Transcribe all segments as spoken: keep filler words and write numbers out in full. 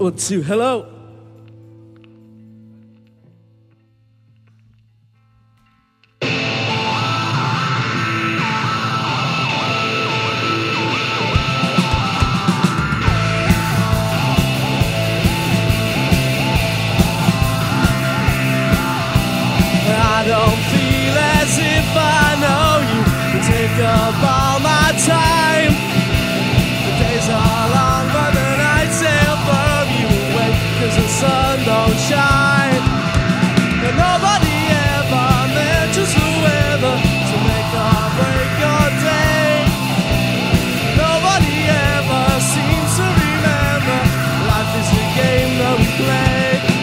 One, two, hello. I don't feel as if I know you. You take up all my time. The days are long, but the nights sail from you away, 'cause the sun don't shine. And nobody ever mentions the weather to make or break your day. Nobody ever seems to remember life is a game that we play.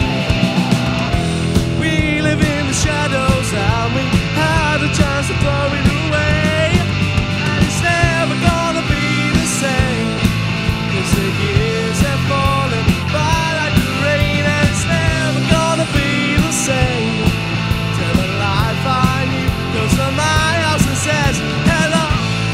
We live in the shadows and we had a chance to throw it away. And it's never gonna be the same, 'cause the years have fallen by like the rain. And it's never gonna be the same till the life I knew goes to my house and says hello.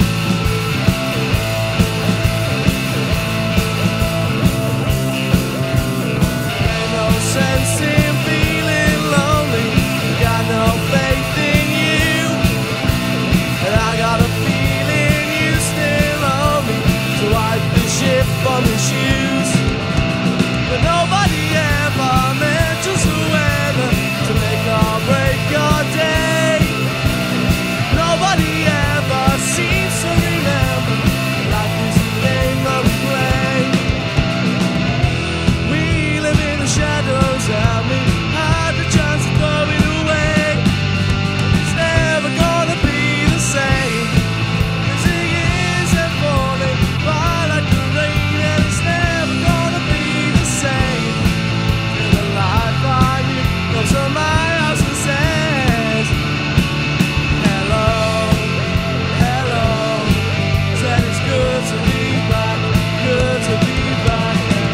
Ain't no sense in feeling lonely, got no faith in you. And I got a feeling you still owe me to wipe the shit from your shoes. But nobody ever mentions the weather to make or break your day. Nobody ever seems to remember life is a game that we play. We live in the shadows and we had the chance to throw it away. It's never gonna be the same, 'cause the years have fallen by like the rain. And it's never gonna be the same till the life I knew goes to my house and says hello, hello. Said it's good to be back, good to be back.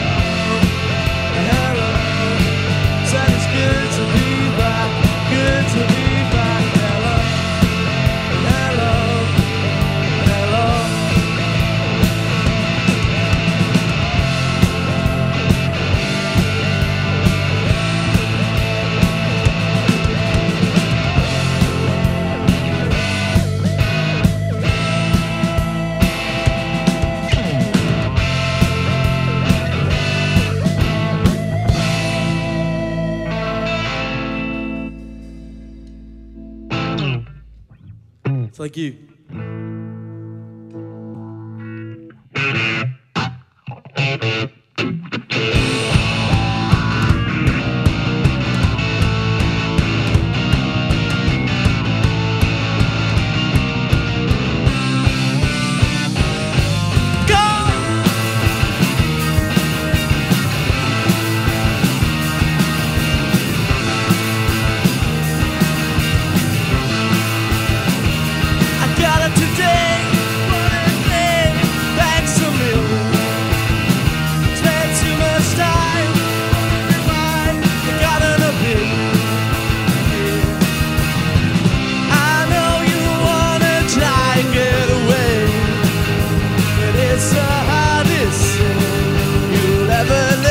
Hello, said it's good to be back, good to be back. Hello, hello, hello. Thank you. I got it today, what a day, thanks a million. Spent too much time wondering why I got an opinion. I know you wanna try and get away, but it's the hardest thing you'll ever live.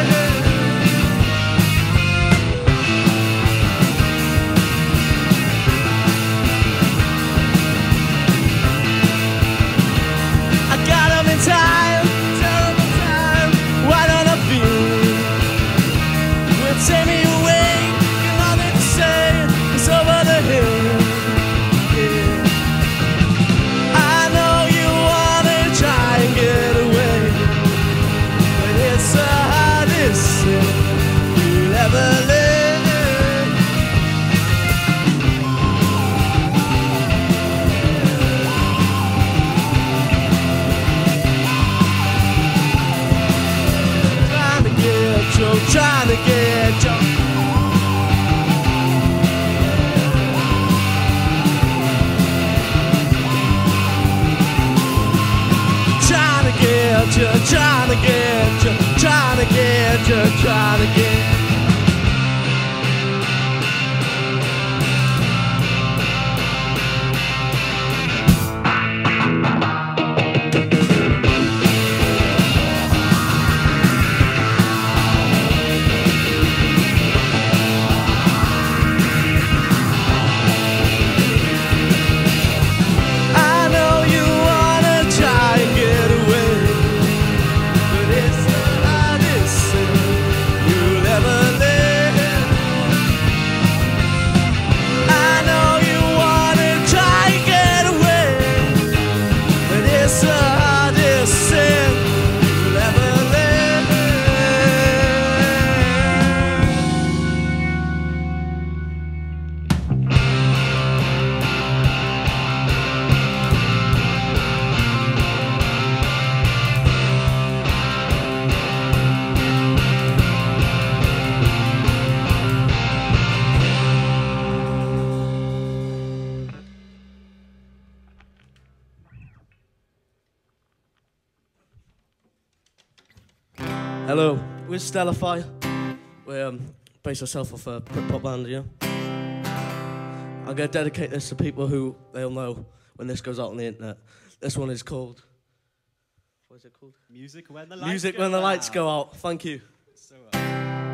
I got 'em in time, terrible time. Why don't I feel will take me away? Got nothing to say, it's over the hill. Yeah. I know you wanna try and get away, but it's the hardest thing you'll ever live. Trying to get you, trying to get you. Trying to get you, trying to get you, trying to get you, trying to get. Hello, we're Stellify. We um, base ourselves off a Britpop band, yeah? I'm going to dedicate this to people who they'll know when this goes out on the internet. This one is called... What is it called? Music When the Lights Music Go When the Out. Lights Go Out. Thank you. So, uh,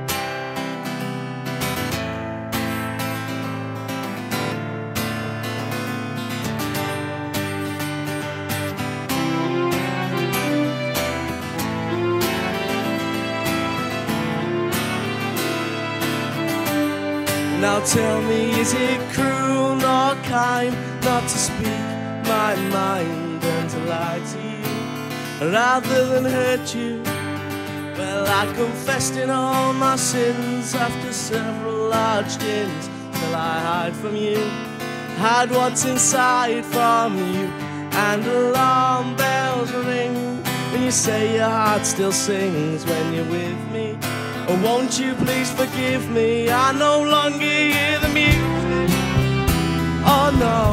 Now tell me, is it cruel nor kind not to speak my mind and to lie to you rather than hurt you? Well, I confessed in all my sins after several large gins till I hide from you, hide what's inside from you, and alarm bells ring when you say your heart still sings when you're with me. Oh, won't you please forgive me? I no longer hear the music. Oh no.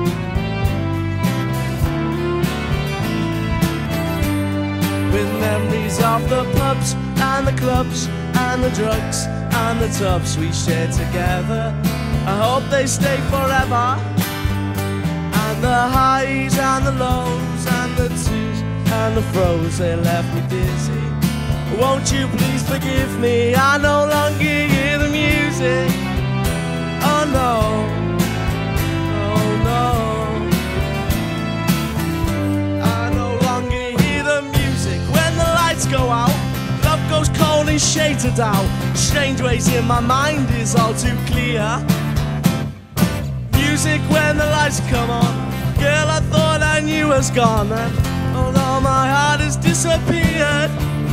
With memories of the pubs and the clubs and the drugs and the tubs we shared together, I hope they stay forever. And the highs and the lows and the twos and the fro's, they left me dizzy. Won't you please forgive me? I no longer hear the music. Oh no, oh no. I no longer hear the music when the lights go out. Love goes cold and shaded out. Strange ways in my mind is all too clear. Music when the lights come on. Girl, I thought I knew was gone, and although my heart has disappeared,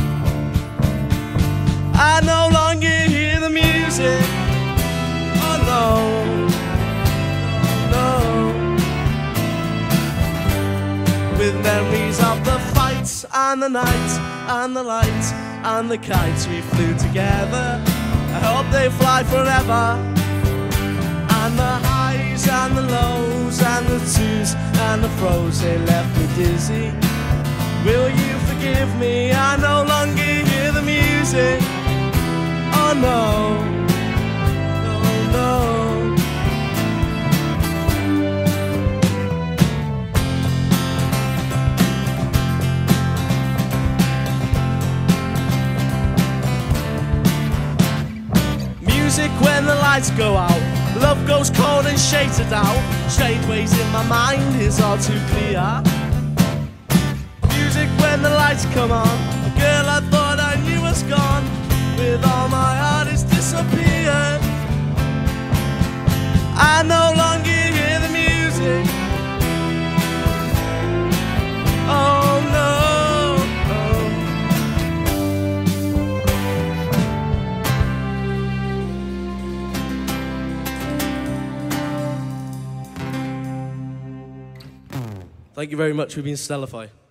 I no longer hear the music. Oh no, no. With memories of the fights and the nights and the lights and the kites we flew together, I hope they fly forever. And the highs and the lows and the twos and the fro's, they left me dizzy. Will you forgive me? I no longer hear the music. Oh no, oh no. Music when the lights go out. Love goes cold and shaded out. Strange ways in my mind is all too clear. Music when the lights come on. A girl I thought I knew was gone. With all my heart it's disappeared. I no longer hear the music. Oh no, oh. Thank you very much for being Stellify.